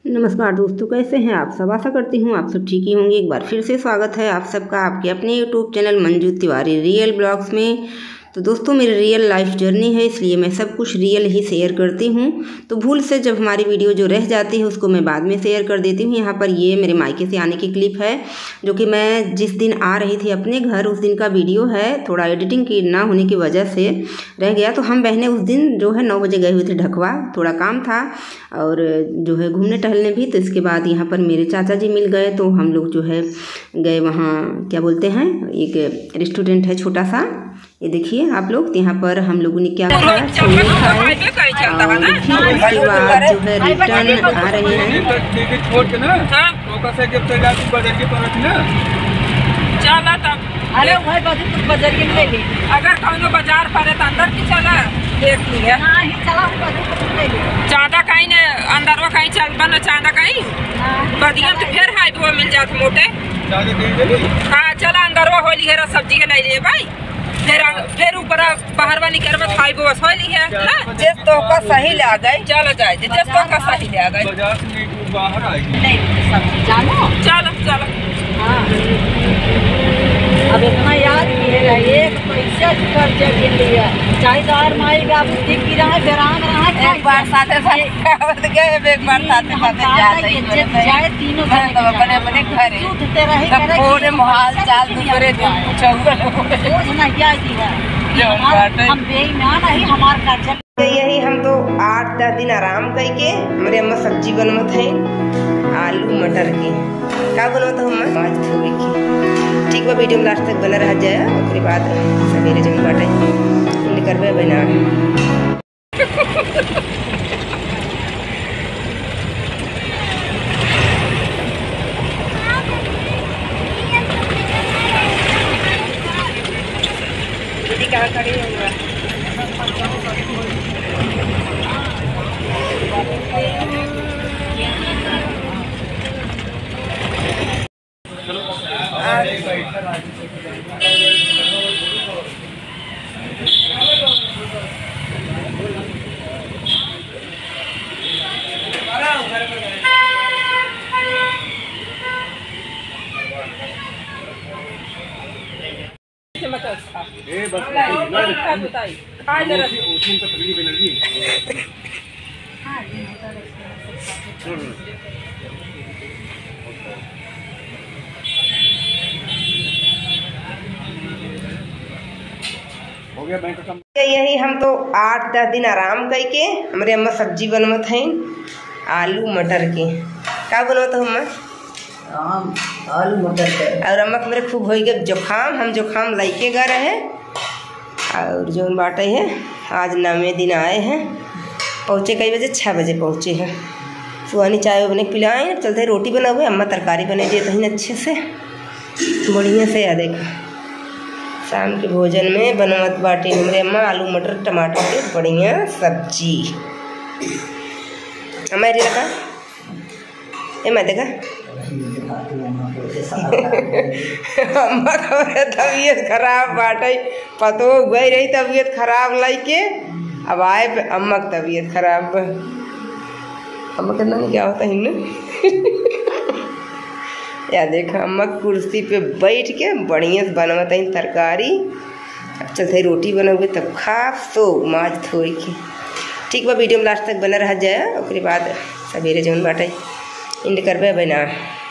नमस्कार दोस्तों, कैसे हैं आप सब। आशा करती हूँ आप सब ठीक ही होंगे। एक बार फिर से स्वागत है आप सबका आपके अपने YouTube channel Manju Tiwari real blogs में। तो दोस्तों, मेरी रियल लाइफ जर्नी है, इसलिए मैं सब कुछ रियल ही शेयर करती हूँ। तो भूल से जब हमारी वीडियो जो रह जाती है उसको मैं बाद में शेयर कर देती हूँ। यहाँ पर ये मेरे मायके से आने की क्लिप है, जो कि मैं जिस दिन आ रही थी अपने घर उस दिन का वीडियो है। थोड़ा एडिटिंग की ना होने की वजह से रह गया। तो हम बहनें उस दिन जो है 9 बजे गए हुए थे ढकवा, थोड़ा काम था और जो है घूमने टहलने भी। तो इसके बाद यहाँ पर मेरे चाचा जी मिल गए, तो हम लोग जो है गए वहाँ, क्या बोलते हैं, एक रेस्टोरेंट है छोटा सा, ये देखिए आप लोग। यहाँ पर हम लोगों ने क्या खाया, छोले खाए और फिर उसके बाद जो है रिटर्न आ रहे हैं। अगर कौनो बाजार पड़े तो अंदर की चला देख लिया, चांदा कहीं ने अंदर वो कहीं चल बना चांदा कहीं बढ़िया, तो फिर हाई वो मिल जात मोटे। हाँ चला अंदर वो होली है, सब्जी के ले लिए भाई, फिर ऊपर बाहर वाली करवा खाई वो होली है ना। जिस तो का सही ले आ गई चलो जाए, जिस तो का सही ले आ गई चलो चलो। अब इतना याद किएगा, एक पैसा खर्चा के लिए चाहे दार माएगा बुद्धि की रहा है। एक बार साथे साथे गए, एक बार साथे साथे जाए तीनों अपने अपने घर पूरे माहौल चाल दूसरे दिन हम बेईमान है हमार खर्चा। यही हम तो 8-10 दिन आराम करके हमारे अम्मा सब्जी बनवत है, आलू मटर की। क्या बनवत हम आज थोड़ी की। ठीक बा, वीडियो में लास्ट तक बना रह जाए। उसके बाद सवेरे जब बाटे करबे बना दीदी कहाँ खड़ी होगा। यही हम तो 8-10 दिन आराम करके हमारे अम्मा सब्जी बनवत हैं, आलू मटर की। क्या बनवत अम्मा? आलू मटर और अम्मा के मेरे खूब हो गए जुकाम, हम जुकाम लेके गए रहे और जो बाटे है आज 9वें दिन आए हैं। पहुँचे कई बजे, 6 बजे पहुँचे हैं। सुहानी चाय बने पिलाए, चलते रोटी बना हुए, अम्मा तरकारी बने दिए तहीं अच्छे से बढ़िया से। या देखा शाम के भोजन में बनवत बाटी हमारे अम्मा आलू मटर टमाटर की बढ़िया सब्जी। हमारे लगा ए मैं देखा अम्मा का तबीयत खराब बाटे, पतो गई रही तबीयत खराब लाइके, अब आए पे अम्मा की तबीयत खराब। अम्मा कहना नहीं क्या होता है ना। या देखा अम्मा कुर्सी पे बैठ के बढ़िया से बनवत है तरकारी। अब चलते रोटी बनोगे तब खा सो माज थोड़ी की। ठीक बा, वीडियो में लास्ट तक बना रह जाए। उसके बाद सवेरे जौन बाटे इंड करबे बना।